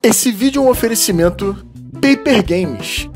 Esse vídeo é um oferecimento Paper Games.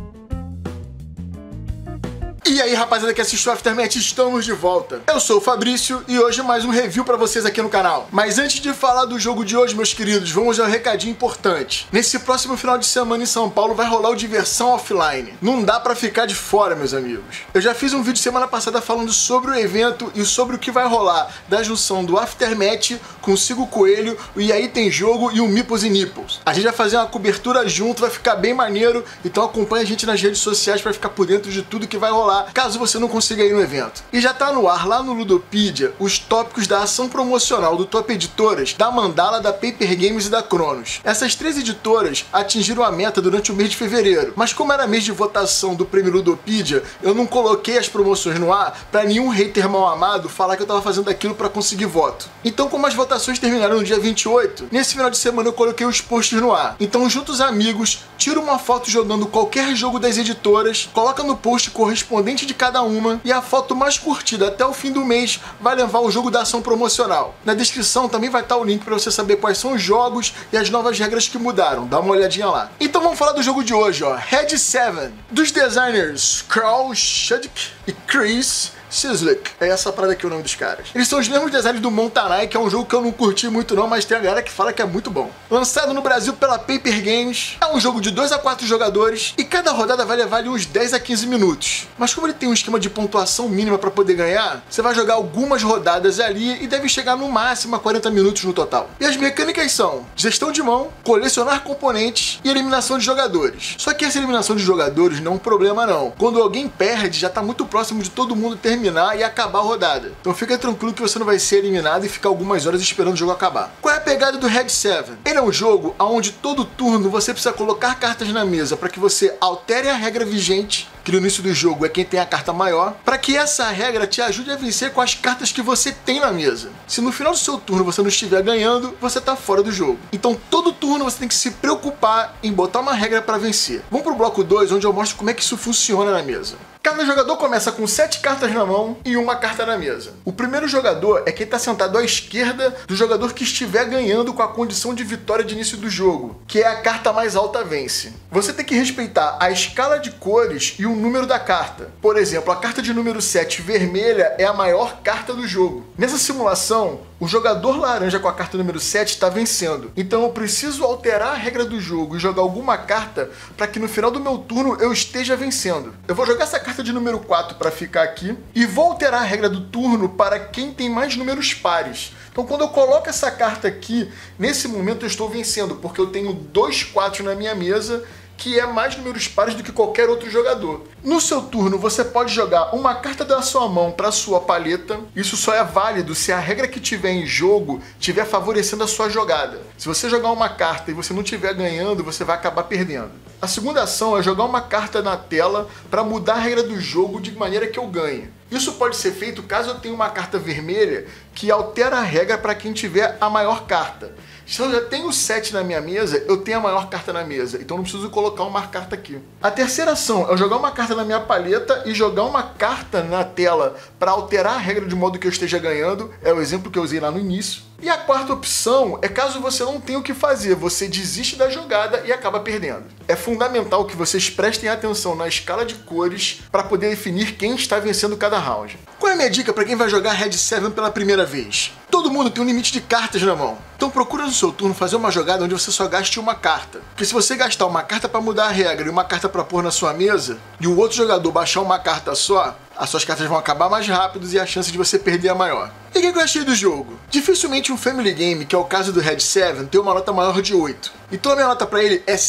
E aí, rapaziada que assistiu Aftermath, estamos de volta. Eu sou o Fabrício e hoje mais um review pra vocês aqui no canal. Mas antes de falar do jogo de hoje, meus queridos, vamos a um recadinho importante. Nesse próximo final de semana em São Paulo vai rolar o Diversão Offline. Não dá pra ficar de fora, meus amigos. Eu já fiz um vídeo semana passada falando sobre o evento e sobre o que vai rolar da junção do Aftermath com o Sigo Coelho, e aí tem jogo e o Meeples e Nipples. A gente vai fazer uma cobertura junto, vai ficar bem maneiro, então acompanha a gente nas redes sociais pra ficar por dentro de tudo que vai rolar, caso você não consiga ir no evento. E já tá no ar lá no Ludopedia os tópicos da ação promocional do Top Editoras, da Mandala, da Paper Games e da Cronos. Essas três editoras atingiram a meta durante o mês de fevereiro, mas como era mês de votação do prêmio Ludopedia, eu não coloquei as promoções no ar pra nenhum hater mal amado falar que eu tava fazendo aquilo pra conseguir voto. Então, como as votações terminaram no dia 28, nesse final de semana eu coloquei os posts no ar. Então, junta os amigos, tira uma foto jogando qualquer jogo das editoras, coloca no post correspondente de cada uma, e a foto mais curtida até o fim do mês vai levar o jogo da ação promocional. Na descrição também vai estar o link para você saber quais são os jogos e as novas regras que mudaram. Dá uma olhadinha lá. Então vamos falar do jogo de hoje, ó. Red 7, dos designers Carl Schudk e Chris Cieslik. É essa parada aqui o nome dos caras. Eles são os mesmos designers do Montanai, que é um jogo que eu não curti muito não, mas tem a galera que fala que é muito bom. Lançado no Brasil pela Paper Games, é um jogo de 2 a 4 jogadores e cada rodada vai levar ali uns 10 a 15 minutos. Mas como ele tem um esquema de pontuação mínima para poder ganhar, você vai jogar algumas rodadas ali e deve chegar no máximo a 40 minutos no total. E as mecânicas são gestão de mão, colecionar componentes e eliminação de jogadores. Só que essa eliminação de jogadores não é um problema não. Quando alguém perde, já tá muito próximo de todo mundo terminar e acabar a rodada. Então fica tranquilo que você não vai ser eliminado e ficar algumas horas esperando o jogo acabar. Qual é a pegada do Red 7? Ele é um jogo onde todo turno você precisa colocar cartas na mesa para que você altere a regra vigente, que no início do jogo é quem tem a carta maior, para que essa regra te ajude a vencer com as cartas que você tem na mesa. Se no final do seu turno você não estiver ganhando, você tá fora do jogo. Então todo turno você tem que se preocupar em botar uma regra para vencer. Vamos pro bloco 2, onde eu mostro como é que isso funciona na mesa. Cada jogador começa com 7 cartas na mão e uma carta na mesa. O primeiro jogador é quem está sentado à esquerda do jogador que estiver ganhando com a condição de vitória de início do jogo, que é a carta mais alta vence. Você tem que respeitar a escala de cores e o número da carta. Por exemplo, a carta de número 7 vermelha é a maior carta do jogo. Nessa simulação, o jogador laranja com a carta número 7 está vencendo. Então eu preciso alterar a regra do jogo e jogar alguma carta para que no final do meu turno eu esteja vencendo. Eu vou jogar essa carta de número 4 para ficar aqui e vou alterar a regra do turno para quem tem mais números pares. Então quando eu coloco essa carta aqui, nesse momento eu estou vencendo, porque eu tenho 2 4 na minha mesa, que é mais números pares do que qualquer outro jogador. No seu turno, você pode jogar uma carta da sua mão para a sua paleta. Isso só é válido se a regra que tiver em jogo estiver favorecendo a sua jogada. Se você jogar uma carta e você não estiver ganhando, você vai acabar perdendo. A segunda ação é jogar uma carta na tela para mudar a regra do jogo de maneira que eu ganhe. Isso pode ser feito caso eu tenha uma carta vermelha que altera a regra para quem tiver a maior carta. Se eu já tenho 7 na minha mesa, eu tenho a maior carta na mesa, então não preciso colocar uma carta aqui. A terceira ação é jogar uma carta na minha paleta e jogar uma carta na tela para alterar a regra de modo que eu esteja ganhando, é o exemplo que eu usei lá no início. E a quarta opção é caso você não tenha o que fazer, você desiste da jogada e acaba perdendo. É fundamental que vocês prestem atenção na escala de cores para poder definir quem está vencendo cada round. Qual é a minha dica para quem vai jogar Red 7 pela primeira vez? Todo mundo tem um limite de cartas na mão. Então procura no seu turno fazer uma jogada onde você só gaste uma carta. Porque se você gastar uma carta para mudar a regra e uma carta para pôr na sua mesa, e o outro jogador baixar uma carta só, as suas cartas vão acabar mais rápido e a chance de você perder é maior. E o que eu achei do jogo? Dificilmente um family game, que é o caso do Red 7, tem uma nota maior de 8. Então a minha nota pra ele é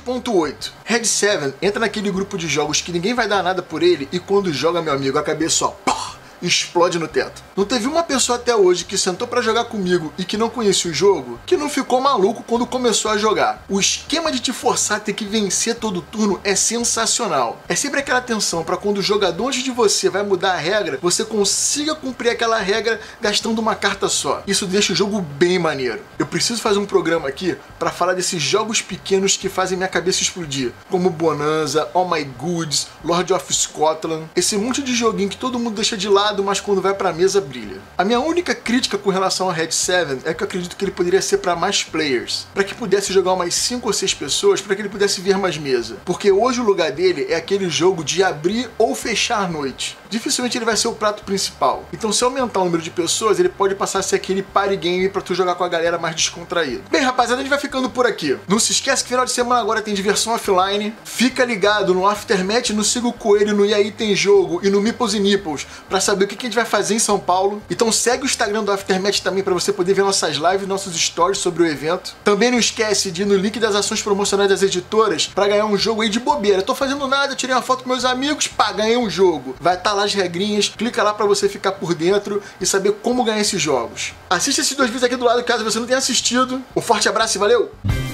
7.8. Red 7 entra naquele grupo de jogos que ninguém vai dar nada por ele e quando joga, meu amigo, a cabeça ó, explode no teto. Não teve uma pessoa até hoje que sentou pra jogar comigo e que não conhecia o jogo, que não ficou maluco quando começou a jogar. O esquema de te forçar a ter que vencer todo turno é sensacional. É sempre aquela tensão pra quando o jogador antes de você vai mudar a regra, você consiga cumprir aquela regra gastando uma carta só. Isso deixa o jogo bem maneiro. Eu preciso fazer um programa aqui pra falar desses jogos pequenos que fazem minha cabeça explodir, como Bonanza, Oh My Goods, Lord of Scotland, esse monte de joguinho que todo mundo deixa de lado limitado, mas quando vai pra mesa brilha. A minha única crítica com relação ao Red 7 é que eu acredito que ele poderia ser para mais players, para que pudesse jogar umas 5 ou 6 pessoas, para que ele pudesse vir mais mesa. Porque hoje o lugar dele é aquele jogo de abrir ou fechar a noite. Dificilmente ele vai ser o prato principal. Então se aumentar o número de pessoas, ele pode passar a ser aquele party game para tu jogar com a galera mais descontraída. Bem, rapaziada, a gente vai ficando por aqui. Não se esquece que final de semana agora tem diversão offline. Fica ligado no Aftermatch, no Siga o Coelho, no E aí Tem Jogo e no Meeples e Nipples para saber o que a gente vai fazer em São Paulo. Então segue o Instagram do Aftermatch também para você poder ver nossas lives, nossos stories sobre o evento. Também não esquece de ir no link das ações promocionais das editoras para ganhar um jogo aí de bobeira. Eu tô fazendo nada, tirei uma foto com meus amigos, pá, ganhei um jogo. Vai estar lá as regrinhas, clica lá para você ficar por dentro e saber como ganhar esses jogos. Assista esses 2 vídeos aqui do lado caso você não tenha assistido. Um forte abraço e valeu!